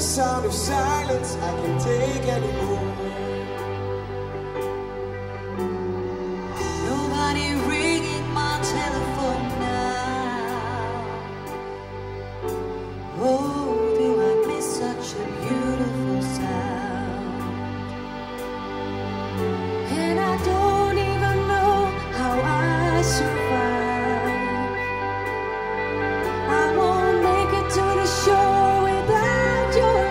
sound of silence I can take anymore. Nobody ringing my telephone now. Oh, do I miss such a beautiful sound? And I don't even know how I survive. I won't make it to the shore without your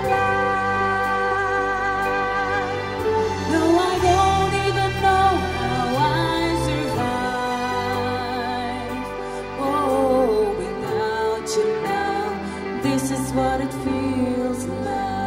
light. No, I don't even know how I survive. Oh, without you now, this is what it feels like.